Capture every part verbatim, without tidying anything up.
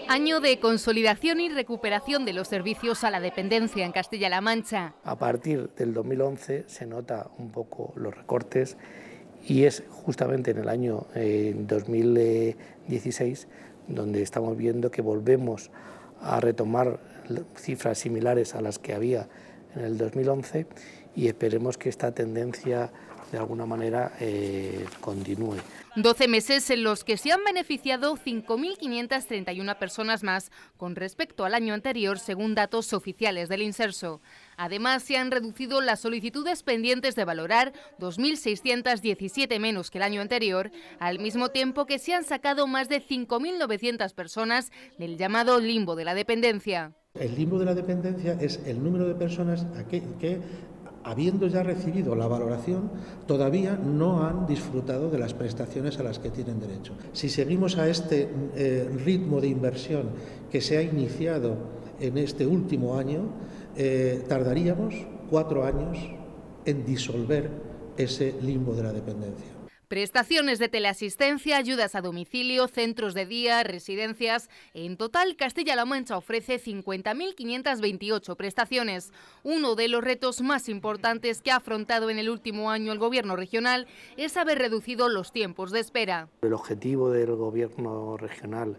Año de consolidación y recuperación de los servicios a la dependencia en Castilla-La Mancha. A partir del dos mil once se nota un poco los recortes y es justamente en el año eh, dos mil dieciséis donde estamos viendo que volvemos a retomar cifras similares a las que había en el dos mil once y esperemos que esta tendencia de alguna manera eh, continúe. doce meses en los que se han beneficiado cinco mil quinientas treinta y una personas más con respecto al año anterior, según datos oficiales del Inserso. Además, se han reducido las solicitudes pendientes de valorar, dos mil seiscientas diecisiete menos que el año anterior, al mismo tiempo que se han sacado más de cinco mil novecientas personas del llamado limbo de la dependencia. El limbo de la dependencia es el número de personas que, que habiendo ya recibido la valoración, todavía no han disfrutado de las prestaciones a las que tienen derecho. Si seguimos a este eh, ritmo de inversión que se ha iniciado en este último año, eh, tardaríamos cuatro años en disolver ese limbo de la dependencia. Prestaciones de teleasistencia, ayudas a domicilio, centros de día, residencias. En total, Castilla-La Mancha ofrece cincuenta mil quinientas veintiocho prestaciones. Uno de los retos más importantes que ha afrontado en el último año el Gobierno regional es haber reducido los tiempos de espera. El objetivo del Gobierno regional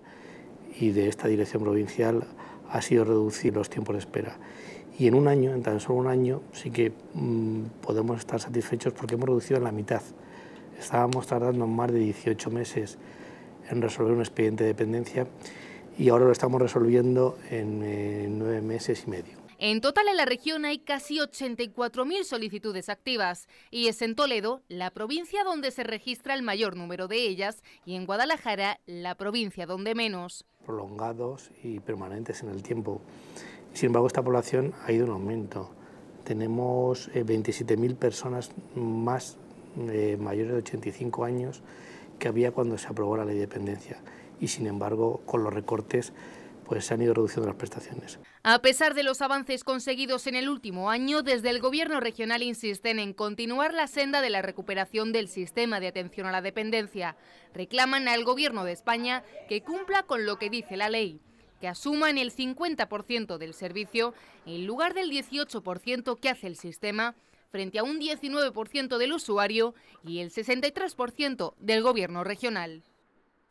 y de esta dirección provincial ha sido reducir los tiempos de espera. Y en un año, en tan solo un año, sí que mmm, podemos estar satisfechos porque hemos reducido en la mitad. Estábamos tardando más de dieciocho meses en resolver un expediente de dependencia y ahora lo estamos resolviendo en eh, nueve meses y medio. En total en la región hay casi ochenta y cuatro mil solicitudes activas y es en Toledo la provincia donde se registra el mayor número de ellas y en Guadalajara la provincia donde menos. Prolongados y permanentes en el tiempo. Sin embargo, esta población ha ido en aumento. Tenemos eh, veintisiete mil personas más Eh, mayores de ochenta y cinco años que había cuando se aprobó la ley de dependencia y sin embargo con los recortes pues se han ido reduciendo las prestaciones. A pesar de los avances conseguidos en el último año, desde el Gobierno regional insisten en continuar la senda de la recuperación del sistema de atención a la dependencia. Reclaman al Gobierno de España que cumpla con lo que dice la ley, que asuman el cincuenta por ciento del servicio en lugar del dieciocho por ciento que hace el sistema, frente a un diecinueve por ciento del usuario y el sesenta y tres por ciento del Gobierno regional.